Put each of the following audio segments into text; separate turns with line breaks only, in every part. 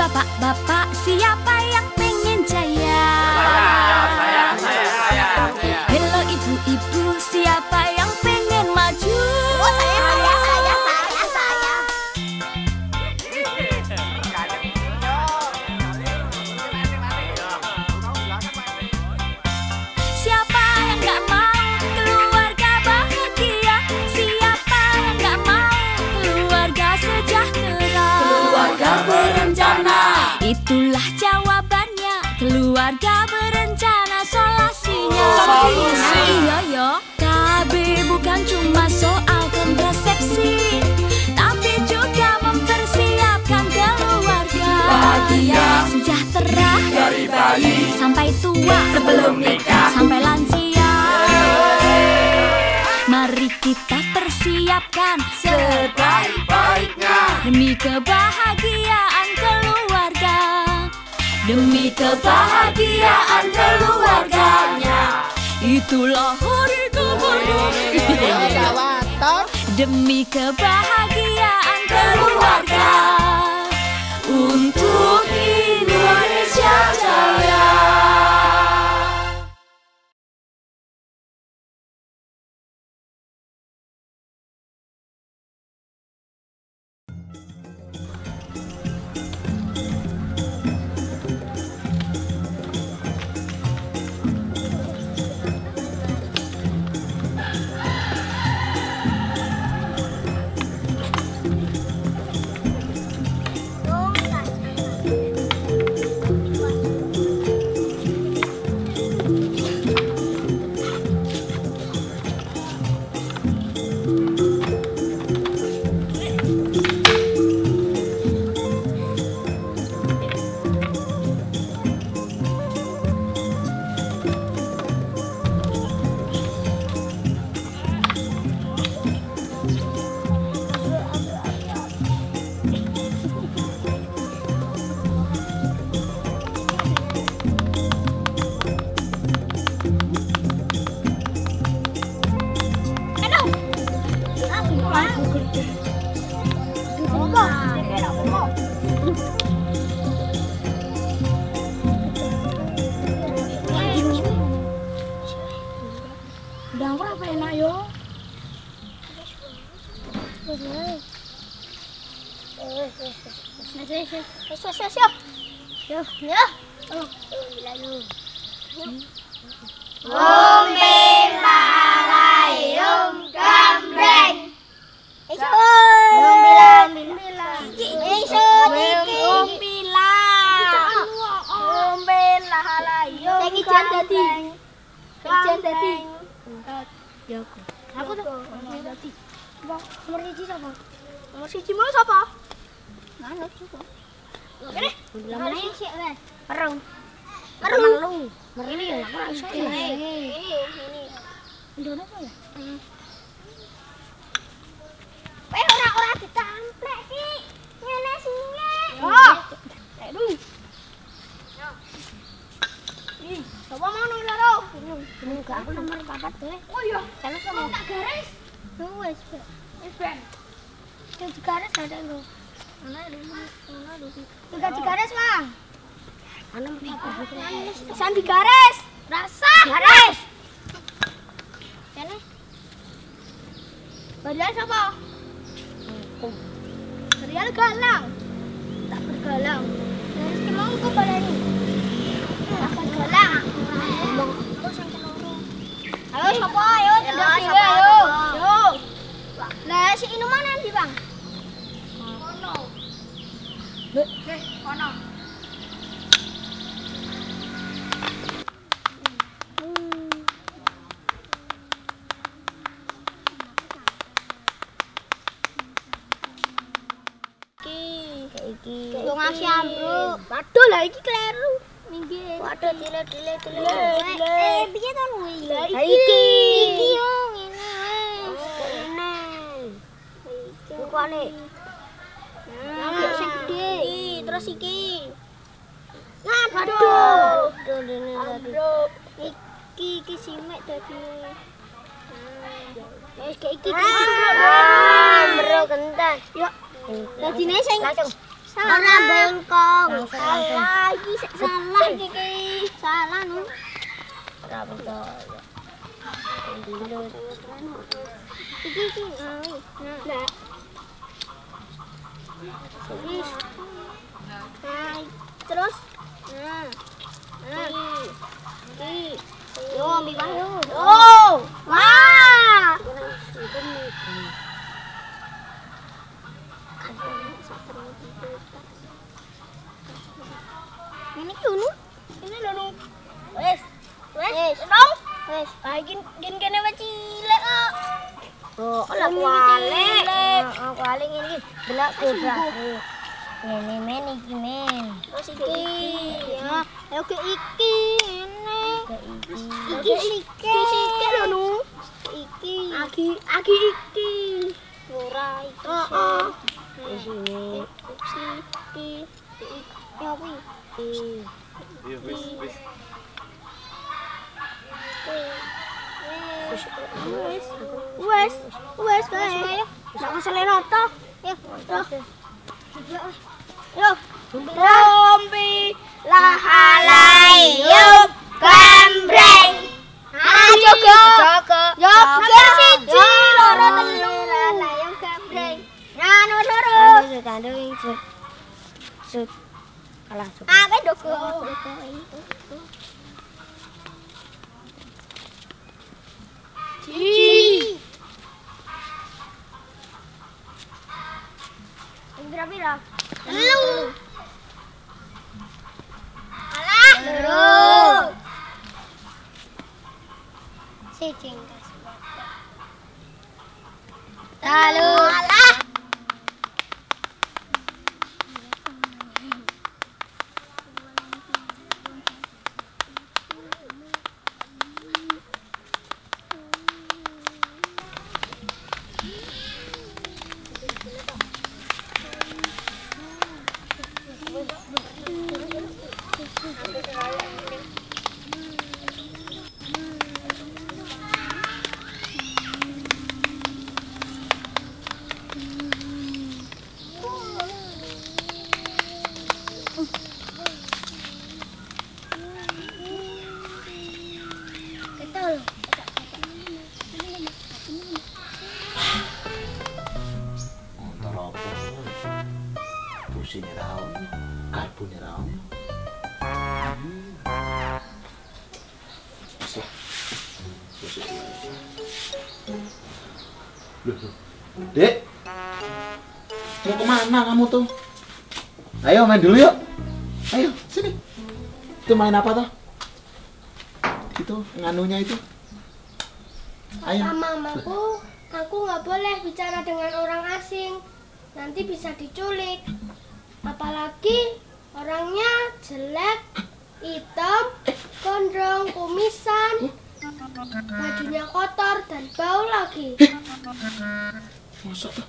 bapak-bapak, siapa yang pengen jaya?
Saya.
Hello ibu-ibu, siapa yang pengen maju?
Oh, saya.
Siapa yang gak mau keluarga bahagia? Siapa yang gak mau keluarga sejahtera?
Keluarga berencana.
Itulah jawabannya, keluarga berencana solusinya. Iya yo, KB bukan cuma soal kontrasepsi, tapi juga mempersiapkan keluarga
Bahagia.
sejahtera
Dari bayi
sampai tua,
sebelum nikah.
sampai lansia. Mari kita persiapkan
Sebaik-baiknya.
demi kebahagiaan keluarga, demi kebahagiaan keluarganya. Itulah hari kemerdekaan demi kebahagiaan keluarga, untuk Indonesia Jaya.
Udah aku apa enak yo? Aku tuh nomor siji siapa? Nomor siji mau siapa? Mana juga? Ini nomor siji wes. Perung. Perung. Ini ya aku iso ya. Ini. Ndone apa ya? Ora ditamplek ki. Ngene sini. Oh. Lek du. Ih, coba mau nang loro. Ini gak aku nomor 4 deh. Oh iya, jalan sama tak garis. Wes, Ben. Yang digaris ada lho. Mana lu? Enggak digaris, Bang. Ana pisan digaris. Rasa. Garis. Jane. Barian siapa? Aku. Barian galang. Tak bergalang. Garis ki mau kok balani. Tak bergalang. Ngomong terus yang keloro. Ayo sapa? Ayo tindak dhewe ayo. Yo. Lah si Inu mana ndi, Bang? Kono. Nggih, kono. Iki. Yo ngasih ambruk. Waduh lah iki kleru. Minggir. Waduh dile. Piye to kuwi? Lah iki. Iki yo ngene ae. Ngene. Iki bukane. Nah, sing gede. Terus iki. Waduh. Dene ambruk. Iki simek dadi. Wis iki ambruk. Ambruk kentang. Yo. Dadine sing langsung Salah bengkong. Salah iki salah iki. Salah nu. Ora betul. Iki. Nah. Terus. Yo, ambil bahu. Oh, wah. Ini dulu. Ini dulu. Wes. Dong. Wes. Gin kene wae cilik kok. Oh, lah kuali. Kuali ngene iki. Delok gebrak. Ngene men iki men. Terus iki. Ya, ayo ke iki. Iki lho nu. Iki. Agi iki. Ora iki. Heeh. Di sini. Iki. Ya kuwi.
Iya wis.
Wes kae. Nek masalah to. Ya. Yo. Rompi lahalai yup gambreng. Ayo go. Yo siji loro telu lalayung gambreng. Nganu terus. Kandung sut. Kalah sut. Ae dogo. Ji. Pira-pira? Telu. Alah. Loro. Siji kas. Telu. Alah.
Pusing ra ono, karbone ra ono. Loh. Dek. Mau kemana kamu tuh? Ayo main dulu yuk. Ayo, sini. Itu main apa toh? Itu nganunya itu. Ayo.
Mamaku, aku nggak boleh bicara dengan orang asing. Nanti bisa diculik. Apalagi orangnya jelek, hitam, gondrong, kumisan, bajunya kotor dan bau lagi.
Masa tuh?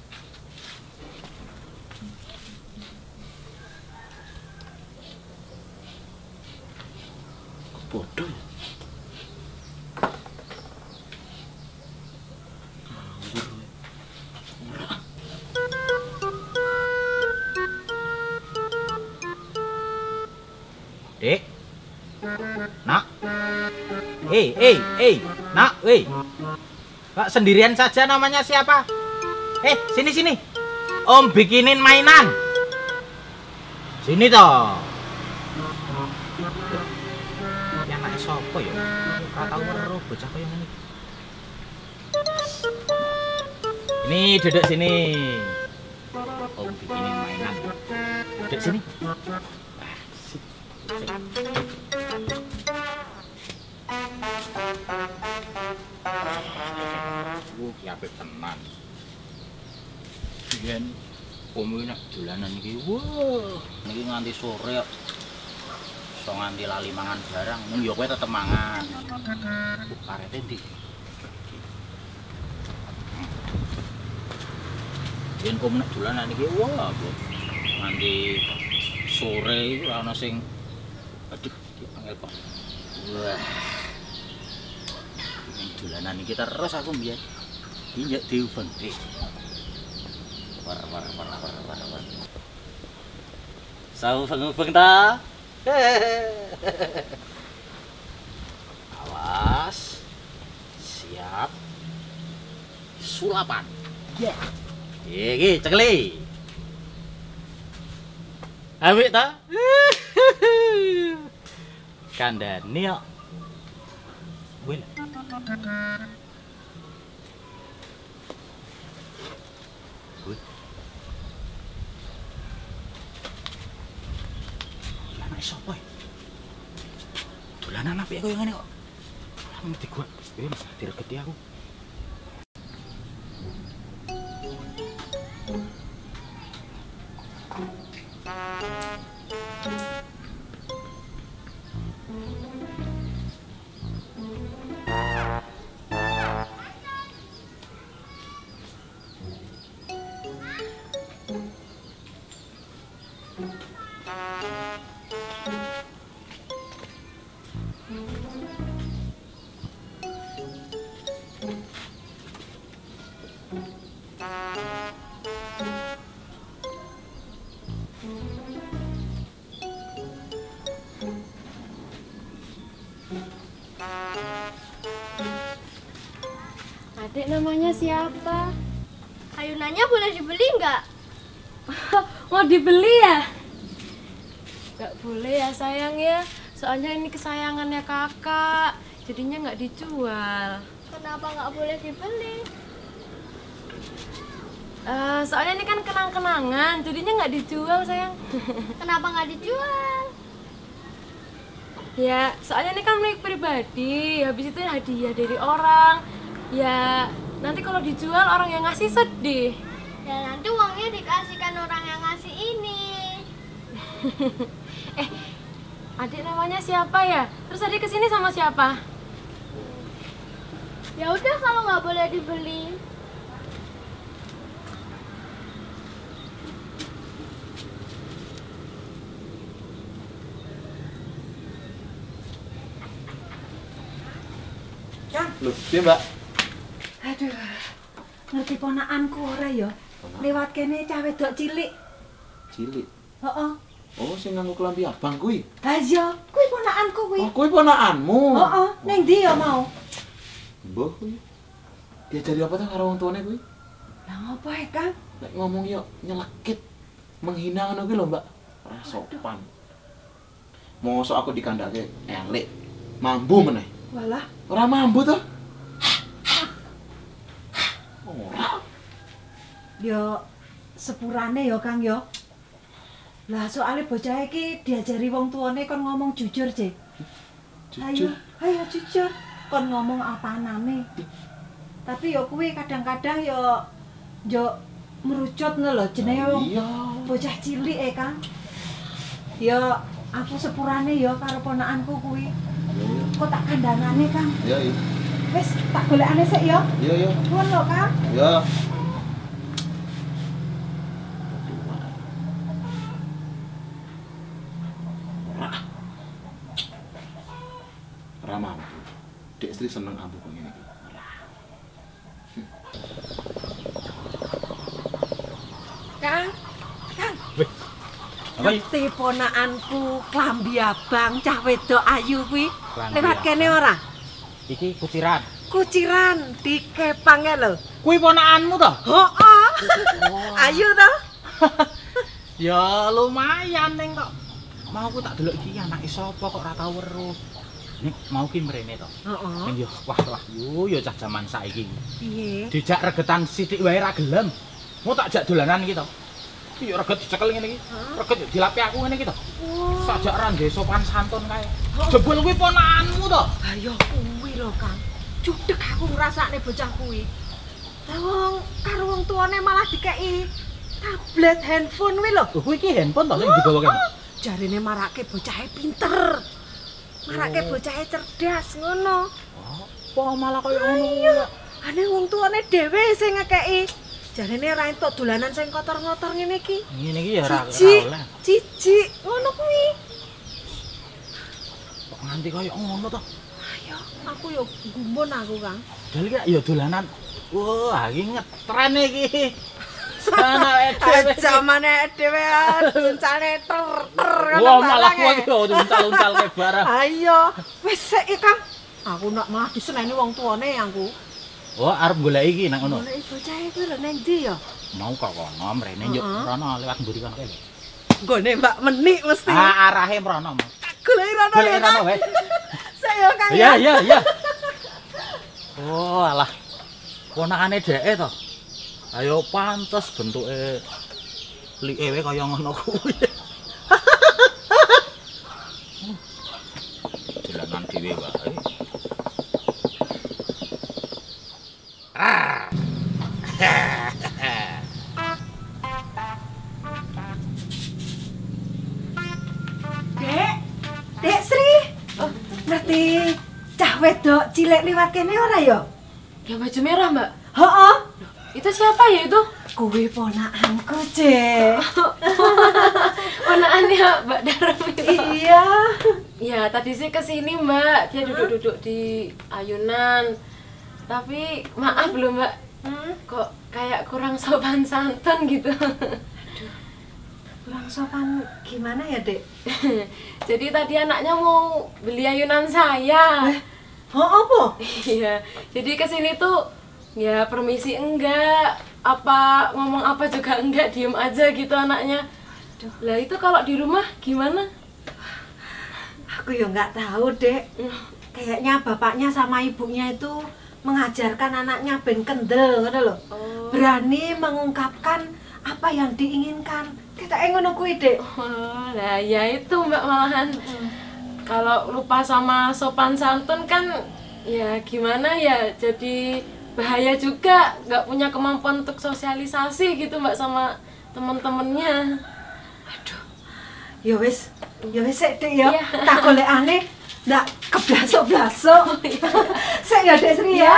Bodoh ya?
Dek. Nak. Nak, weh. Kak sendirian saja, namanya siapa? Sini. Om bikinin mainan. Sini toh. Yang anak sopo ya? Ora tau weruh bocah koyo ngene. Ini duduk sini. Om bikinin mainan. Duduk sini. Ki apik tenan. Yen om iki nek dolanan iki, wah, niki nganti sore kok. Iso nganti lali mangan barang, mung ya kowe tetep mangan. Karete ndi? Yen om nek dolanan iki, wah, nganti sore iku ora ana sing aduh iki angel kok. Wah. Ning dolanan iki terus aku mbiyen. Iki njek diubeng, Dik. War. Saubeng-ubeng ta. Awas. Siap. Sulapan. Ya. Iki cekli. Awik ta? Kandhane kok. Wih. Wih. Anak sapa iki? Dolanan apik koyo ngene kok. Ngerti gua. Diregeti aku.
Adik namanya siapa?
Ayunannya boleh dibeli nggak?
Mau dibeli ya? Nggak boleh ya sayang ya. Soalnya ini kesayangannya kakak. Jadinya nggak dijual.
Kenapa nggak boleh dibeli?
Soalnya ini kan kenang-kenangan. Jadinya nggak dijual sayang.
Kenapa nggak dijual?
Ya, soalnya ini kan milik pribadi. Habis itu hadiah dari orang. Ya, nanti kalau dijual orang yang ngasih sedih.
Ya nanti uangnya dikasihkan orang yang ngasih ini.
Adik namanya siapa ya? Terus adik kesini sama siapa?
Ya udah kalau nggak boleh dibeli.
Loh, piye, Mbak?
Aduh, ngerti ponakanku ora ya? Lewat kene cah wedok cilik.
Cilik.
Heeh.
Oh, sing nganggo klambi abang kuwi.
Ha iya, kuwi ponakanku kuwi.
Oh, kuwi ponakanmu.
Heeh, ning ndi ya mau?
Mbah kuwi. Diajari apa ta karo wong tuane kuwi?
Lah ngopo ae, Kang?
Nek ngomong yo nyelekit, menghina ngono kuwi lho, Mbak. Ora sopan. Mosok aku dikandake elek, mambu meneh.
Walah,
Ora mambu to? Ora.
yo sepurane ya, Kang ya. Lah soalnya bocah iki diajari wong tuane kon ngomong jujur, Cek.
Jujur.
Ayo jujur. Kon ngomong apanane. Tapi yo kuwi kadang-kadang yo merucut lho jenenge wong
Iya.
bocah cilik Kang. Yo aku sepurane yo karo ponakanku kuwi.
Iya.
Kok tak kandhangane, Kang?
Iya, iya.
Wis tak golekane sik yo.
Iya, iya.
Nuwun lho, Kang.
Iya. Ora mampu. Dek istri seneng ambu kok ngene iki. Ora.
Kang.
Wih. Apa iki?
Ngerti ponakanku klambi abang cah wedok ayu kuwi.
Klambi
Lewat kene
abang.
ora?
Iki kuciran.
Kuciran di kepange lho.
Kuwi ponakanmu to?
Heeh. Ayu to?
Ya lumayan ning kok. Mau ku tak delok iki anake sapa kok ora tau weruh. Nek mau ki mrene to.
Heeh.
Ning yo wah yo cah jaman saiki.
Piye?
Dijak regetan sithik wae ra gelem. Mau tak jak dolanan iki to. Iki yo reget dicekel ngene iki. Reget yo dilapi aku ngene iki to. Sajak ra ndek sopan santun kae. Jebul kuwi ponakanmu to.
Ayo kuwi lho, Kang. Judeg aku ngrasakne bocah kuwi. Lah wong karo wong tuane malah dikeki tablet handphone kuwi lho.
Lho kuwi iki handphone to sing digawa kene.
Jarine marake bocahe pinter. Marake bocahe cerdas ngono.
Apa malah koyo ngono.
Iya. Ane wong tuane dhewe sing ngekeki. Jarine ora entuk dolanan sing kotor-kotor ngene iki.
Ngene iki ya ora oleh.
Cici, ngono kuwi.
Kok nganti koyo ngono to.
Ayo, aku yo gumun aku, Kang.
Dal iki ya dolanan. Wah, iki ngetren iki. Sana edek
Jamane dhewe duncane ter
Wah, malah kowe iki uncal-uncal ke barang.
Ayo, wis sik Kang. Aku nak malah diseneni wong tuane aku.
Oh, arep golek iki nang ngono.
Golek bocah iku lho nang ndi ya?
Mau kok kono mrene yo rono lewat mburi kono kae.
Nggone Mbak Menik mesti.
Ah, arahe mrono.
Golek rono
Golek
ya.
rono wae.
Saya Kang.
Iya. Oh, alah. Ponakane dheke to. Ayo pantes bentuke like kaya ngono kuwi. Jalanan dhewe wae.
Dek Sri. Oh, ngerti cah wedok cilik liwat kene ora ya?
Yang baju merah, Mbak.
Heeh.
Itu siapa ya itu?
Kuwi ponakanku, Cek.
Ponakannya Mbak Darmi.
Iya.
Ya, tadi sih kesini Mbak. Dia duduk-duduk di ayunan. Tapi maaf loh Mbak. Kok kayak kurang sopan santun gitu.
Kurang sopan gimana ya, Dek?
Jadi tadi anaknya mau beli ayunan saya.
Oh, apa?
Iya. Jadi kesini tuh ya permisi enggak, apa ngomong apa juga enggak, diem aja gitu anaknya. Lah itu kalau di rumah gimana?
Aku ya nggak tahu, Dek. Kayaknya bapaknya sama ibunya itu mengajarkan anaknya ben kendel, ngono lho.
Oh.
Berani mengungkapkan apa yang diinginkan. Kita ngono kuwi, Dek.
Oh, nah ya itu Mbak malahan. Kalau lupa sama sopan santun kan ya gimana ya, jadi bahaya juga, nggak punya kemampuan untuk sosialisasi gitu Mbak sama teman-temannya.
Aduh. Ya wis sik Dek ya.
Iya.
Tak golekane ndak keblasok-blasok. Sik ya Dek Sri ya.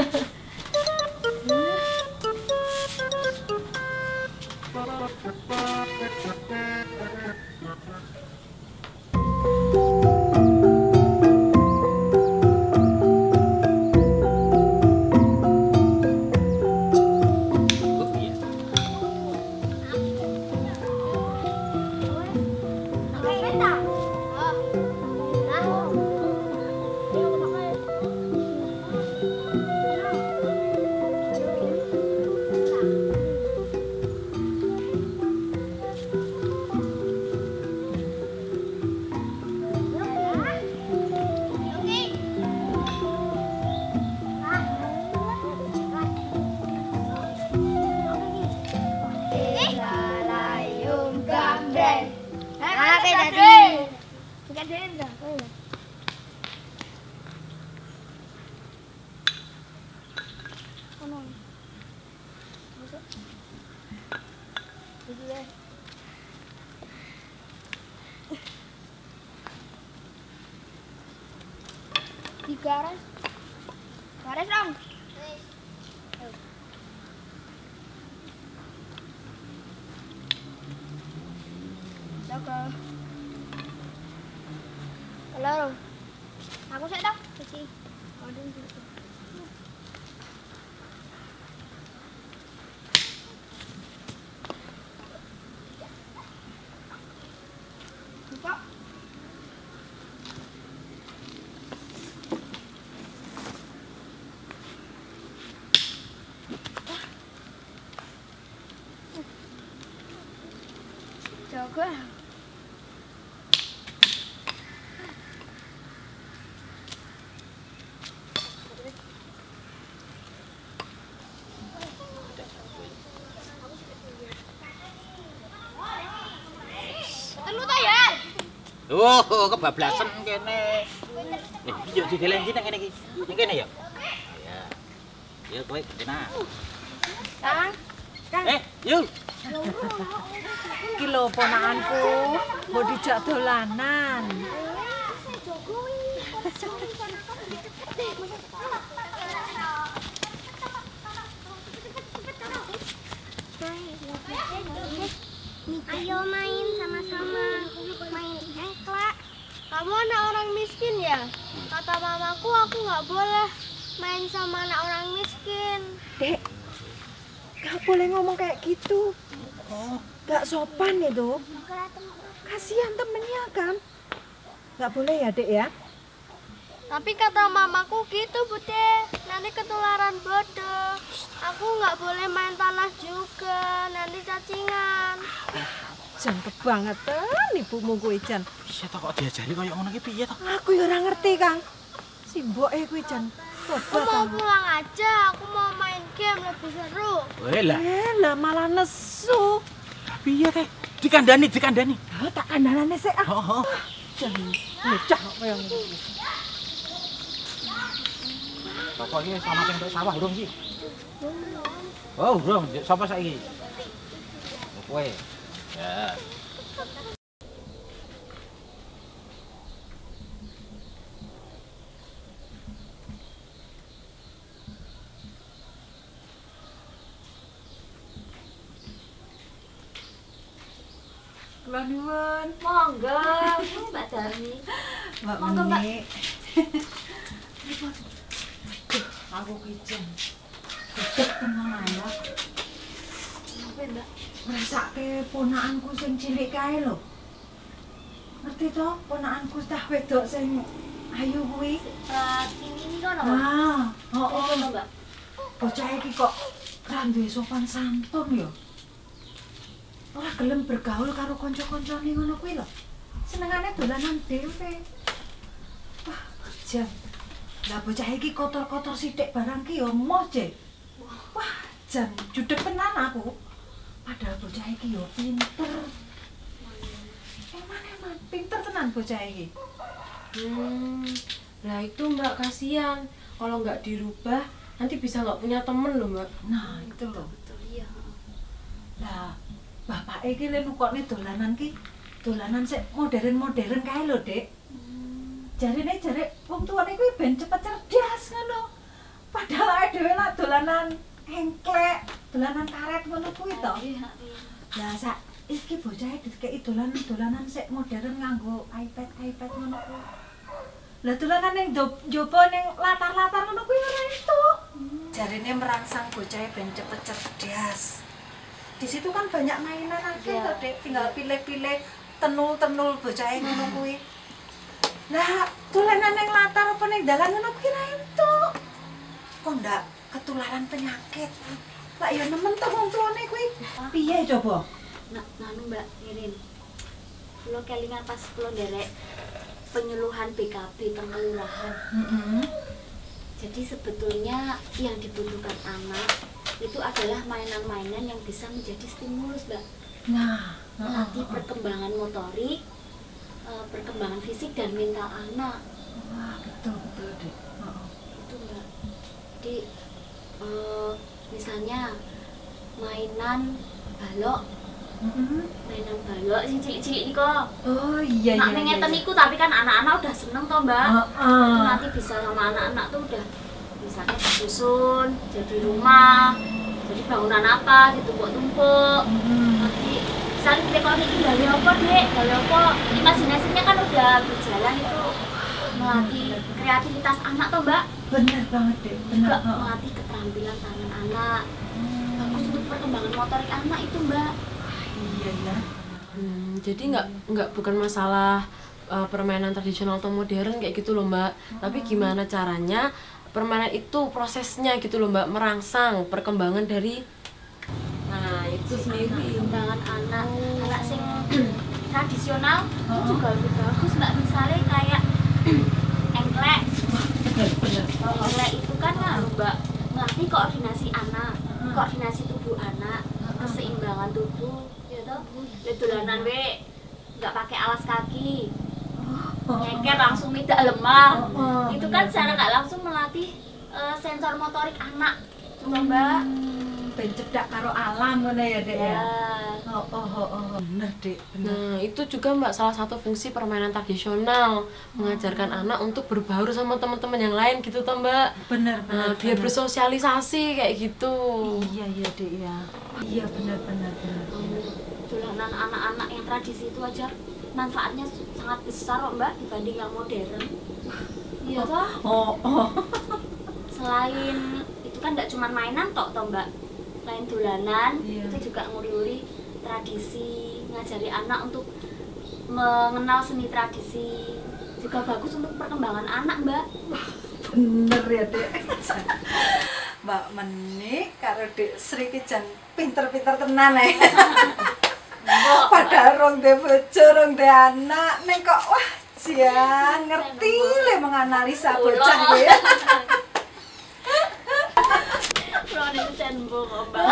Garis dong. Jaga. Halo. Aku sik dong. Sisi. Aduh. Buka. Jaga. Telu ta ya?
Oh, kebablasan kene. Yo didelen iki nang kene iki. Nang kene ya. Ya. Ya kowe kena.
Kang.
Yuk.
Iki lho ponakanku, mau dijak dolanan.
Ayo main sama-sama. Main hengklak. Kamu anak orang miskin ya? Kata mamaku aku nggak boleh main sama anak orang miskin.
Dek, nggak boleh ngomong kayak gitu. Oh, gak sopan itu. Kasihan temennya kan. Gak boleh ya, Dek ya?
Tapi kata mamaku gitu, Bude. Nanti ketularan bodoh. Aku nggak boleh main tanah juga. Nanti cacingan.
Jan kebangetan ibumu kuwi, Jan.
Piye to kok diajari koyo ngono ki piye to?
Aku ya ora ngerti, Kang. Si mboke kuwi, Jan.
Aku mau pulang aja. Aku mau main game lebih seru.
Weh lah,
Lah malah nesu.
piye teh? Dikandani.
Ah, tak kandhanane sik ah.
Heeh.
Jan, ngecah kaya ngono.
Bapak iki sama sing tek sawah urung sih? Oh, urung. Sapa saiki? Kowe. Ya.
Kula nuwun.
Monggo, Mbak Darmi.
Mbak
Monggo, Mbak.
Meni. Aku kijen. Cocok tenan anak.
Apa, Mbak?
Ngrasake ponakanku sing cilik kae lho. Ngerti to? Ponakanku tah wedok sing ayu kuwi.
Ini kono.
Ah,
Oh,
heeh.
Mbak.
Bocah iki kok ra duwe sopan santun ya. Ora gelem bergaul karo kanca-kancane ngono kuwi lho. Senengane dolanan dhewe. Wah, jan. Lah bocah iki kotor-kotor sithik barang ki ya emoh, Cek. Wah, jan judeg tenan aku. Padahal bocah iki ya pinter. Eman pinter tenan bocah iki.
Lah itu Mbak kasihan. Kalau nggak dirubah nanti bisa nggak punya temen loh Mbak.
Nah, itu lho.
Betul, iya.
Lah, bapak iki lek nukokne dolanan ki, dolanan sik modern-modern kae lho, Dek. Jare wong tuane kuwi ben cepet cerdas ngono. Padahal awake dhewe lak dolanan engklek, dolanan karet ngono kuwi to.
Iya.
Lah sak iki bocahe dikeki dolanan sik modern nganggo iPad ngono kuwi. Lah dolanan ning njaba ning latar-latar ngono kuwi ora entuk. Jarine merangsang bocahe ben cepet cerdas. Di situ kan banyak mainan akeh to, Dek. Tinggal pilih-pilih tenul-tenul bocahe ngono kuwi. Lah, dolanan ning latar apa ning dalan ngono kuwi ra entuk. Kok ndak ketularan penyakit. Lah ya nemen to wong tuane kuwi. Piye coba?
Nanu Mbak Irin. Kulo kelingan pas kulo nderek penyuluhan BKB teng kelurahan. Jadi sebetulnya yang dibutuhkan anak itu adalah mainan-mainan yang bisa menjadi stimulus, Mbak.
Nah,
Melatih perkembangan motorik, perkembangan fisik dan mental anak.
wah, betul Dek.
Itu Mbak. Jadi misalnya mainan balok sing cilik-cilik niko.
Oh iya
Nak
iya.
ngeten niku tapi kan anak-anak udah seneng toh, Mbak. Itu nanti bisa sama anak-anak tuh udah misalnya susun, jadi rumah, jadi bangunan apa ditumpuk-tumpuk. Nanti misalnya kita kalau ini gawe apa, Dek? Gawe apa? Imajinasinya kan udah berjalan itu melatih kreativitas anak toh, Mbak.
Bener banget, Dek.
Juga
Bener.
melatih keterampilan tangan anak. Bagus untuk perkembangan motorik anak itu, Mbak.
Iya ya.
Jadi nggak bukan masalah permainan tradisional atau modern kayak gitu loh Mbak. Tapi gimana caranya permainan itu prosesnya gitu loh Mbak, merangsang perkembangan dari itu sendiri.
Perkembangan anak sing tradisional itu juga lebih bagus, Mbak. Misalnya kayak engklek. Engklek itu kan Mbak melatih koordinasi anak, koordinasi tubuh anak, keseimbangan tubuh, ya toh. Dolanan we nggak pakai alas kaki, nyeker langsung tidak lemah. Itu kan secara nggak langsung melatih sensor motorik anak, Mbak.
Ben cedak karo alam ngono ya, Dek ya.
Ya.
Bener, Dek. Bener.
Nah, itu juga Mbak salah satu fungsi permainan tradisional, mengajarkan anak untuk berbaur sama teman-teman yang lain gitu toh Mbak.
Bener.
Biar bersosialisasi kayak gitu.
Iya ya, Dek ya. Iya bener.
Dolanan anak-anak yang tradisi itu aja manfaatnya sangat besar kok, Mbak, dibanding yang modern. Iya toh? Selain itu kan tidak cuma mainan toh Mbak. Selain dolanan,
Iya.
itu juga nguri-nguri
tradisi, ngajari anak untuk mengenal seni tradisi. Juga bagus untuk perkembangan anak, Mbak.
Bener ya, Dek. Mbak Menik karo Dek Sri ki jan pinter-pinter tenan padahal rong de bojo, rong de anak, ning kok wah jan ngerti le menganalisa bocah kuwi.
Rone cendol kok, Mbak.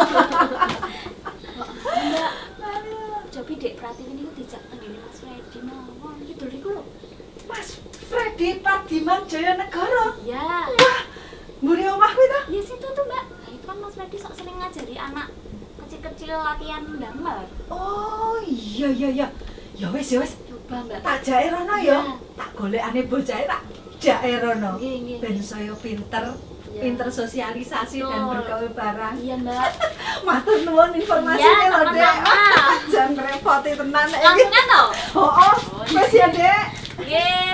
Mbak. Cobi Dek Pratiwi niku dijak tengene Mas Freddy mawon. Iki dol iku lho.
Mas Freddy Pardiman Jayanegara.
Ya.
Wah, mburi omah kuwi ta?
Ya situ tuh, Mbak. Nah, itu kan Mas Freddy sok sering ngajari anak kecil-kecil latihan damel.
Oh, iya. Ya wis.
Coba, Mbak.
Tak jake rono ya.
Iya.
Tak golekane bocahe tak jake rono.
Nggih.
Ben saya pinter.
Iya.
Pinter sosialisasi dan
Betul.
bergaul barang.
Iya, Mbak.
Matur nuwun informasinya
Iya,
lho, Dek.
sama-sama.
Jan repoti tenan iki.
Langsung kan toh?
Oh, wis ya, Dek.
Nggih.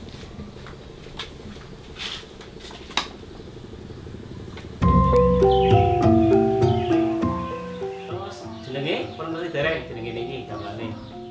Terus jenenge pun mesti dereng jenenge niki gampane.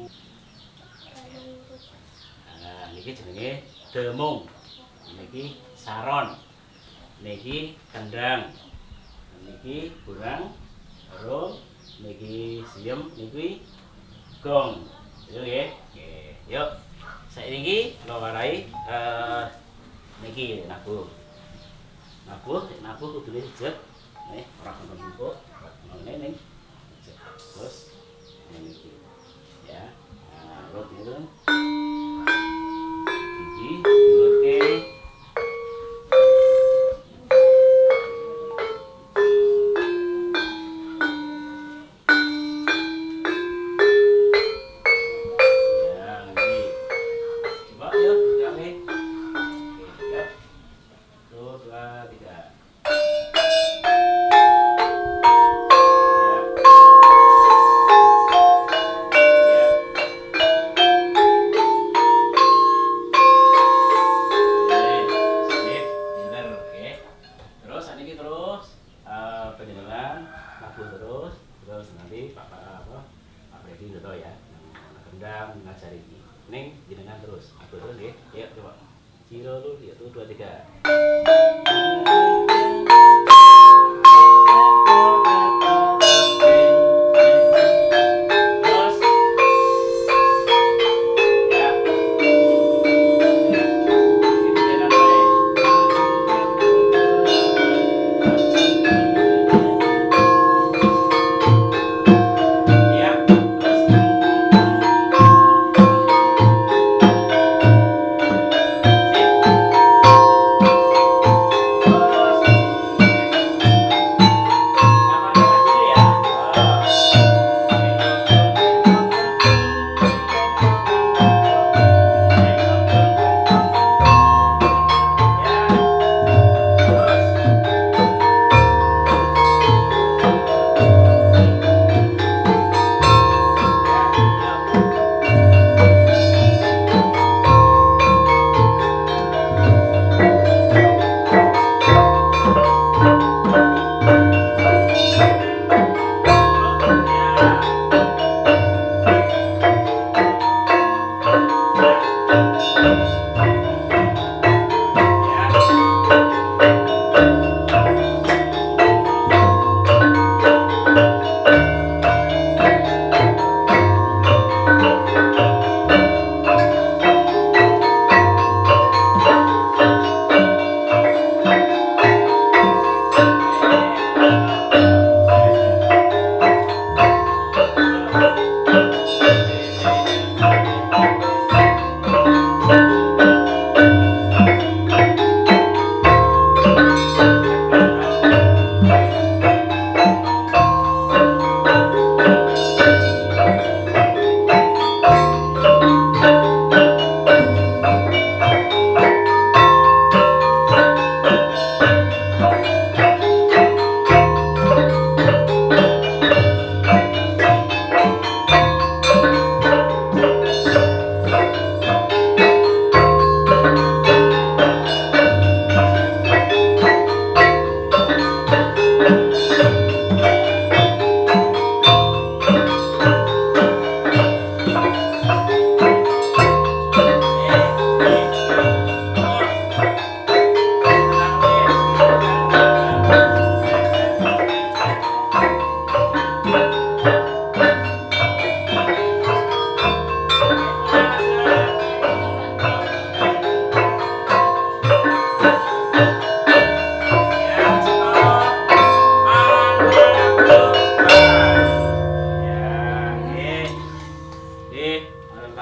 Nah, niki jenenge Demung. Niki Saron. Niki Kendang. Niki Burang. Rum. Niki Siem, niki Gong. Itu nggih. Nggih. Yuk. Saiki kula warai niki nabuh. Nabuh kudune jet. Nih, ora kono empuk. Ngene ning. Terus niki. Ya. Nah, rot itu. Iki diurutke. Ya, niki. Coba yuk, jangan. Oke, ya. 1, 2, 3. Terus nanti Pak Freddy gitu ya, kendang ngajari ini. Neng jenengan terus, aku terus ya. Yuk coba. Ciro lu, ya tuh 2, 3. Terus. Ya. Ini jalan baik. Ya, terus. Sip.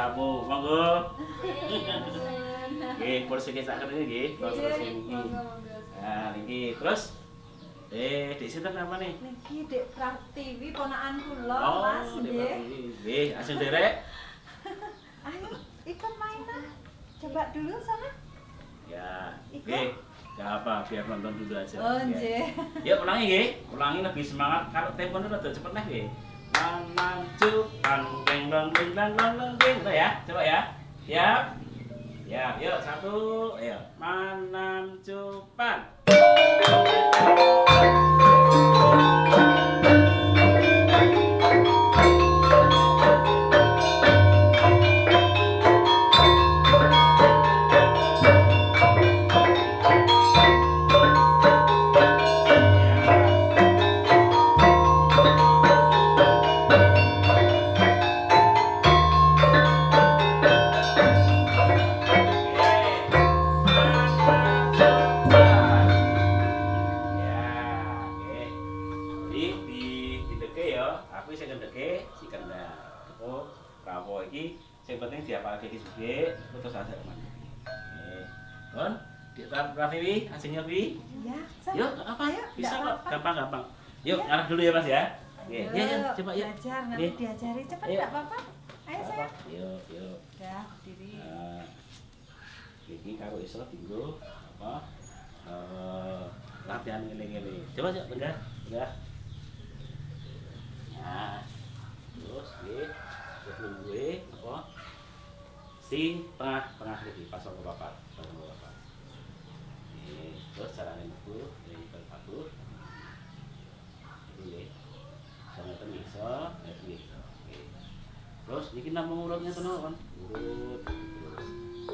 tamu. Monggo. Nggih, pun sikit sak kene nggih. Terus niki. Nah, niki terus Dek sinten namane?
Niki Dek Pratiwi ponakan kula,
Oh,
Mas
Dek
nggih.
Pratiwi. Nggih, asing derek.
Ayo ikut main lah. Coba dulu sana.
Ya,
Ikut.
oke. Gak apa, biar nonton dulu aja.
Oh,
Ya.
nggih.
Yuk ulangi nggih. Ulangi lebih semangat. Kalau temponya rada cepet nih nggih. Manam cupang deng dong deng dong dong dong deng. Gitu ya. Coba ya. Siap. Ya, yuk satu. Ayo. Manam cupang. Yang penting diapalke iki sugih, putus asa teman. Kon, Dik Pratiwi, asingnya Pi.
Iya, sana.
Yuk, enggak apa ya? Bisa
Nggak
kok,
apa-apa.
gampang-gampang. Yuk, ngarah dulu ya Mas ya. Oke, ya, coba yuk.
Belajar nanti
Nggih.
diajari cepat
Ayo.
enggak apa-apa. Ayo
Nggak
saya.
apa. Yuk, yuk.
Udah, diri.
Nah, iki karo iso dinggo apa? Latihan ngene-ngene. Coba yuk, tegak, tegak. Nah, terus nggih, terus gue apa? Si tengah iki pasang ke papat, pasang ke papat. Terus carane metu dari satu. Ini sama ten iso, iki iso. Terus niki namung urutnya tenan, kan? Urut terus.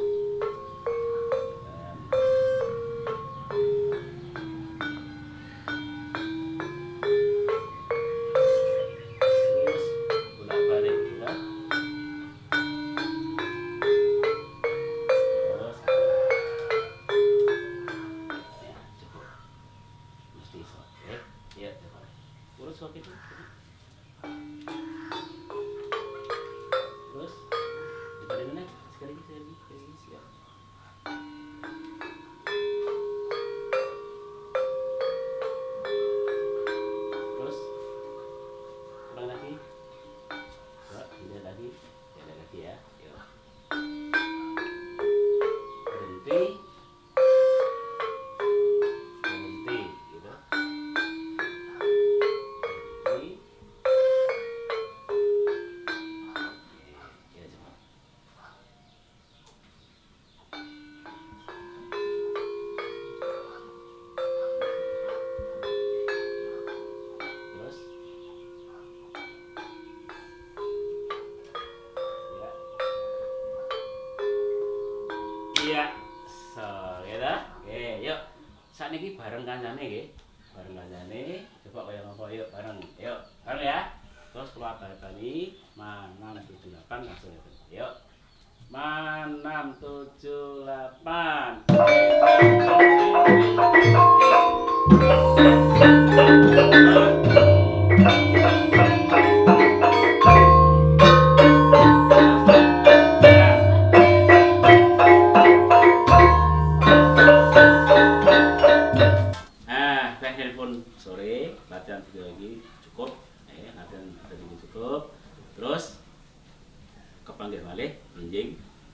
Terus bolak-balik ya. Terus ya, cukup. Mesti iso, ya. Ya, coba. Urut sok itu. Terus dibalikin sekali lagi, siap. Terus ulang lagi. Coba dilihat lagi ya. Yuk. Berhenti. Berhenti, gitu. Berhenti. Ya, cepat. Terus. Ya. Iya. So, gitu. Oke, yuk. Sakniki bareng kancane nggih. Bareng kancane. Coba kaya ngopo yuk bareng. Yuk, bareng ya. Terus keluar bali manam 78 langsung itu. Yuk. Manam 78. Nah, teh handphone sore, latihan video lagi cukup. Latihan video cukup. Terus kepanggil balik, anjing.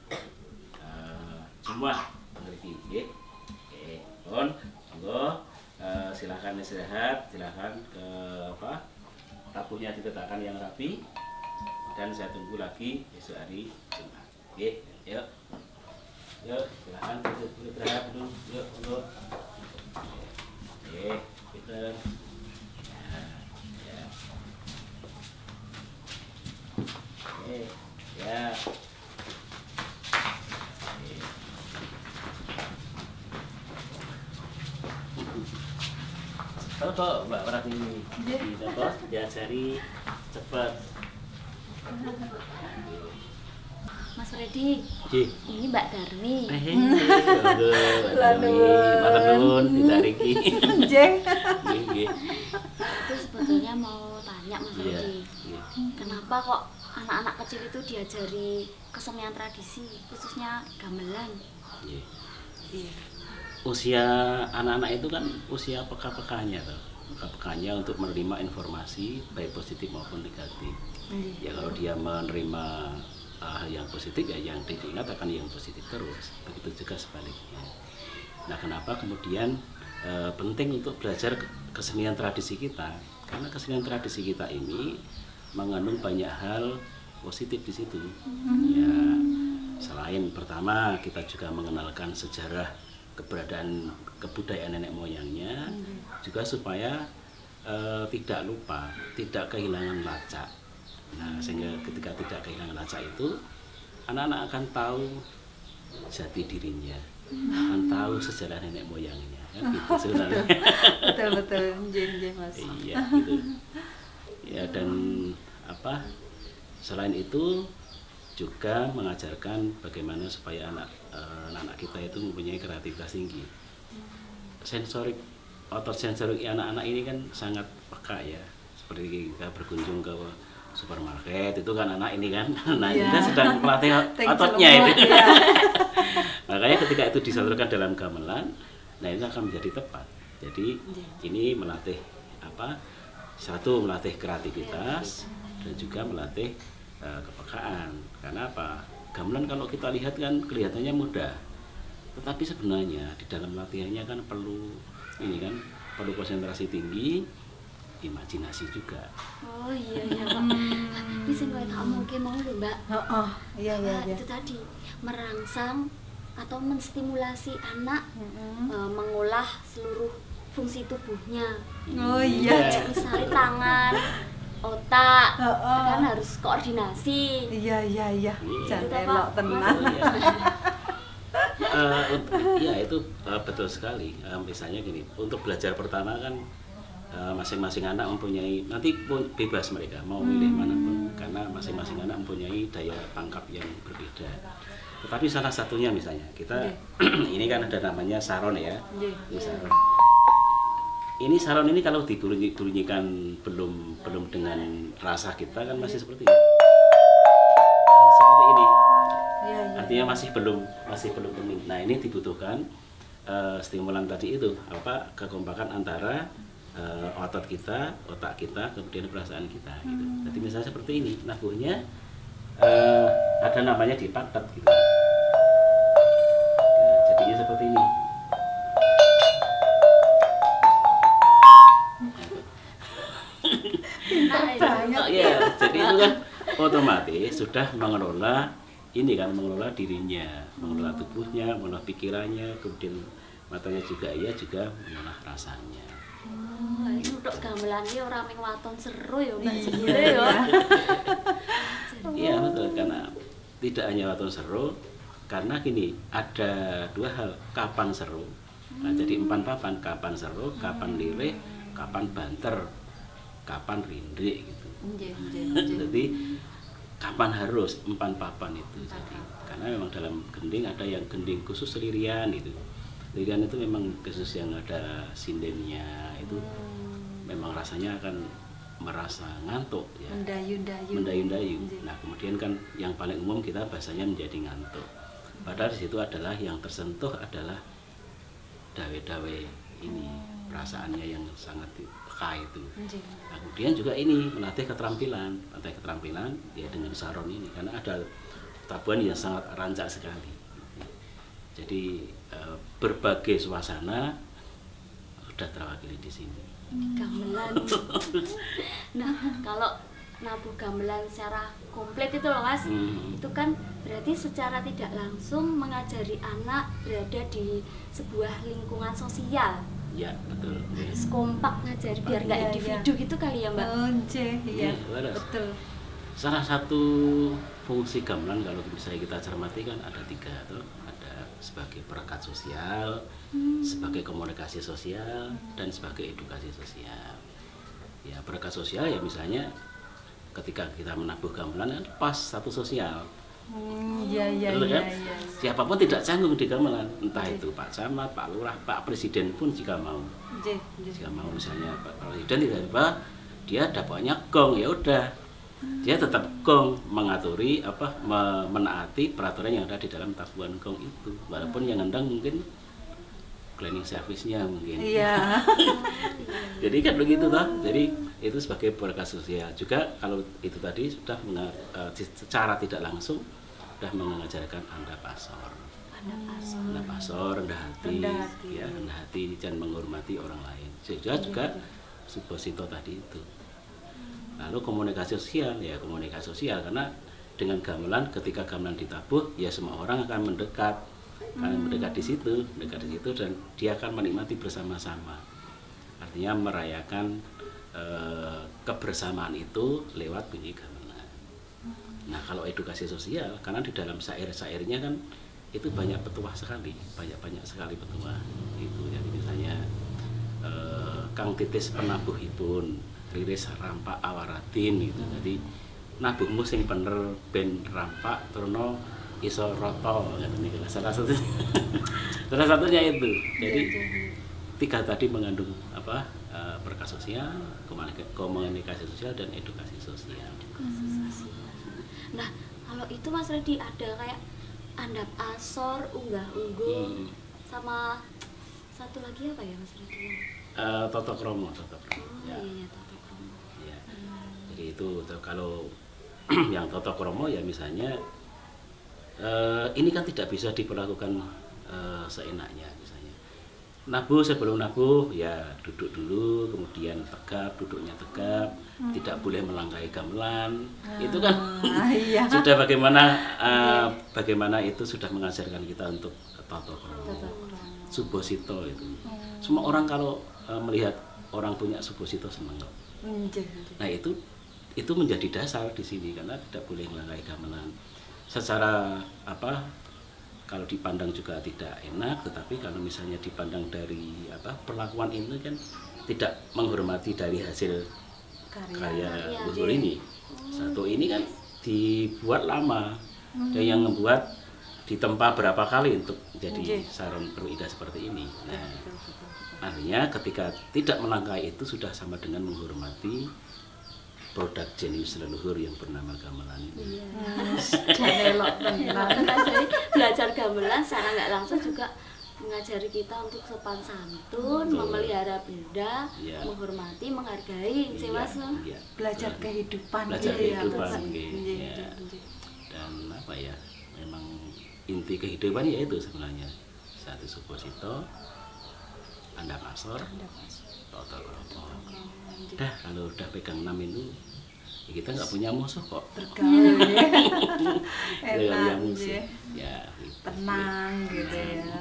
Semua mengerti, nggih. Oke, pun monggo silakan istirahat, silakan ke apa? Tabuhnya diletakkan yang rapi. Dan saya tunggu lagi besok hari Jumat. Oke, yuk. Yuk, silakan istirahat dulu. Yuk, monggo. Oke, Peter. Ya. Oke, ya. Tahu kok Mbak Pratiwi di apa diajari cepat.
Mas Freddy,
Nggih.
ini Mbak Darmi.
Lalu matur nuwun ditariki.
Jeng.
Nggih, nggih.
Itu sebetulnya mau tanya Mas
Iya.
Freddy,
Iya.
kenapa kok anak-anak kecil itu diajari kesenian tradisi, khususnya gamelan.
Iya.
Iya.
Usia anak-anak itu kan usia peka-pekanya tuh. Peka-pekanya untuk menerima informasi baik positif maupun negatif. Ya kalau dia menerima hal yang positif ya yang diingat akan yang positif terus. Begitu juga sebaliknya. Nah, kenapa kemudian penting untuk belajar kesenian tradisi kita? Karena kesenian tradisi kita ini mengandung banyak hal positif di situ. Ya, selain pertama kita juga mengenalkan sejarah keberadaan kebudayaan nenek moyangnya, juga supaya tidak lupa, tidak kehilangan lacak. Nah, sehingga ketika tidak kehilangan lacak itu, anak-anak akan tahu jati dirinya, akan tahu sejarah nenek moyangnya, kan gitu sebenarnya.
Betul Mas.
Iya, gitu. Ya, dan apa? Selain itu juga mengajarkan bagaimana supaya anak-anak kita itu mempunyai kreativitas tinggi. Sensorik, otot sensorik anak-anak ini kan sangat peka ya. Seperti kita berkunjung ke supermarket itu kan anak ini kan, nah kita sedang melatih ototnya itu. Makanya ketika itu disalurkan dalam gamelan, nah itu akan menjadi tepat. Jadi ini melatih apa? Satu melatih kreativitas dan juga melatih kepekaan. Karena apa? Gamelan kalau kita lihat kan kelihatannya mudah, tetapi sebenarnya di dalam latihannya kan perlu ini kan perlu konsentrasi tinggi, imajinasi juga.
Oh iya Pak. Ini sing kowe tak omongke mau lho Mbak.
Iya.
Itu tadi merangsang atau menstimulasi anak mengolah seluruh fungsi tubuhnya.
Oh iya.
Misalnya tangan, otak, kan harus koordinasi.
Iya. Jangan
Itu,
elok
Pak.
tenang.
Ya itu betul sekali. Misalnya gini, untuk belajar pertama kan masing-masing anak mempunyai, nanti pun bebas mereka mau milih manapun, karena masing-masing anak mempunyai daya tangkap yang berbeda. Tetapi salah satunya misalnya kita ini kan ada namanya saron ya. Ini saron. Ini saron ini kalau dibunyikan belum dengan rasa kita kan masih seperti ini. Seperti ini. Artinya masih belum bening. Nah, ini dibutuhkan stimulan tadi itu, apa kekompakan antara otot kita, otak kita, kemudian perasaan kita gitu. Jadi misalnya seperti ini, nabuhnya ada namanya dipaktet gitu. Nah, jadinya seperti ini. Ya, jadi itu kan otomatis sudah mengelola ini kan, mengelola dirinya, mengelola tubuhnya, mengelola pikirannya, kemudian matanya juga juga mengelola rasanya.
Ini untuk gamelan ini orang yang waton seru ya Mbak sebenarnya ya.
Iya betul, karena tidak hanya waton seru, karena gini ada dua hal, kapan seru. Nah, jadi empan papan, kapan seru, kapan lirih, kapan banter, kapan rindrik gitu. Jadi kapan harus empan papan itu. Jadi karena memang dalam gending ada yang gending khusus lirian itu. Lirian itu memang khusus yang ada sindennya itu memang rasanya akan merasa ngantuk ya. Mendayu-dayu. Nah, kemudian kan yang paling umum kita bahasanya menjadi ngantuk. Padahal di situ adalah yang tersentuh adalah dawe-dawe ini, perasaannya yang sangat peka itu. Nah, kemudian juga ini melatih keterampilan ya dengan saron ini, karena ada tabuhan yang sangat rancak sekali. Jadi berbagai suasana sudah terwakili di sini.
Gamelan. Nah, kalau nabuh gamelan secara komplit itu loh Mas, itu kan berarti secara tidak langsung mengajari anak berada di sebuah lingkungan sosial.
Ya betul.
Harus kompak ngajari biar nggak individu gitu kali ya Mbak.
Iya, betul.
Salah satu fungsi gamelan kalau misalnya kita cermati kan ada tiga tuh, ada sebagai perekat sosial, sebagai komunikasi sosial, dan sebagai edukasi sosial. Ya perekat sosial ya misalnya ketika kita menabuh gamelan kan pas satu sosial. Iya. Siapapun tidak canggung di gamelan, entah itu Pak Camat, Pak Lurah, Pak Presiden pun jika mau. Jika mau misalnya Pak Presiden tiba-tiba dia dapatnya gong, ya udah dia tetap gong mengaturi menaati peraturan yang ada di dalam tabungan gong itu, walaupun yang ngendang mungkin cleaning service-nya mungkin.
Iya.
Jadi kan begitu toh. Jadi itu sebagai berkah sosial juga. Kalau itu tadi sudah secara tidak langsung sudah mengajarkan anda pasor, rendah hati, ya, rendah hati dan menghormati orang lain. Juga Subosito tadi itu. Lalu komunikasi sosial, ya komunikasi sosial, karena dengan gamelan, ketika gamelan ditabuh, ya semua orang akan mendekat di situ dan dia akan menikmati bersama-sama. Artinya merayakan kebersamaan itu lewat bunyi gamelan. Nah kalau edukasi sosial, karena di dalam syair-syairnya kan itu banyak petuah sekali, banyak sekali petuah. Itu jadi misalnya Kang titis penabuhipun riris rampak awaratin gitu. Jadi nabuhmu sing bener ben rampak turno iso roto gitu. Salah satunya itu. Jadi tiga tadi mengandung berkah sosial, komunikasi sosial dan edukasi sosial.
Nah, kalau itu Mas Redi ada kayak andap asor, unggah-ungguh, sama satu lagi apa ya Mas Redi?
Toto kromo.
Ya. Iya, toto kromo.
Ya. Jadi itu kalau yang toto kromo ya misalnya ini kan tidak bisa diperlakukan seenaknya. Misalnya nabuh, sebelum nabuh ya duduk dulu, kemudian tegap, duduknya tegap, tidak boleh melangkahi gamelan. Itu kan
iya.
sudah bagaimana itu sudah mengajarkan kita untuk toto kromo, Subosito itu. Semua orang kalau melihat orang punya Subosito senang. Nah itu menjadi dasar di sini karena tidak boleh melangkahi gamelan. Secara kalau dipandang juga tidak enak, tetapi kalau misalnya dipandang dari perlakuan ini kan tidak menghormati dari hasil karya leluhur ini. Satu ini kan dibuat lama dan yang membuat ditempa berapa kali untuk jadi saron perwida seperti ini. Nah, artinya ketika tidak melangkahi itu sudah sama dengan menghormati produk jenius leluhur yang bernama gamelan ini.
Jadi belajar gamelan secara nggak langsung juga mengajari kita untuk sopan santun, memelihara benda, menghormati, menghargai, sih Mas.
Belajar kehidupan.
Belajar kehidupan, dan memang inti kehidupan yaitu sebenarnya satu Subosito, andap asor, toto kromo. Dah kalau udah pegang 6 itu ya kita nggak punya musuh kok.
Bergaul
ya. Musuh. Ya, gitu.
Tenang gitu ya.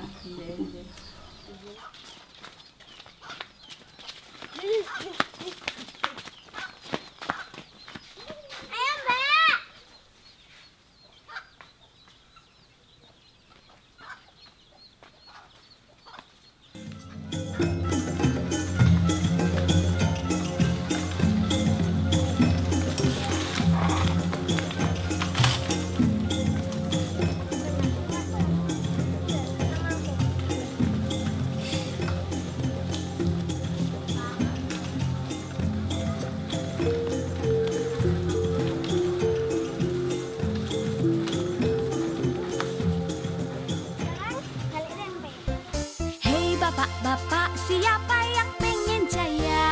Bapak, siapa yang pengen jaya?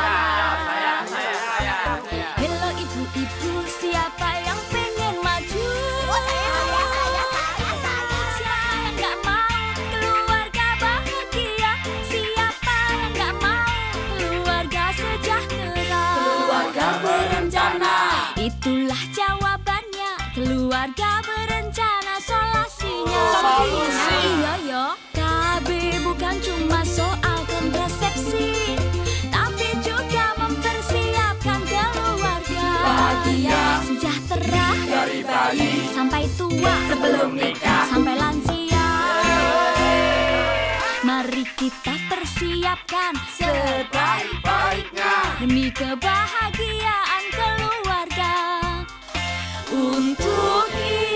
Saya. Hello ibu-ibu, siapa yang pengen maju? Saya. Siapa yang gak mau keluarga bahagia? Siapa yang gak mau keluarga sejahtera? Keluarga berencana, itulah jawabannya. Keluarga berencana, solusinya. Iya yo. Bukan cuma soal kontrasepsi, tapi juga mempersiapkan keluarga bahagia, sejahtera dari bayi sampai tua, sebelum nikah sampai lansia. Mari kita persiapkan sebaik-baiknya demi kebahagiaan keluarga. Untuk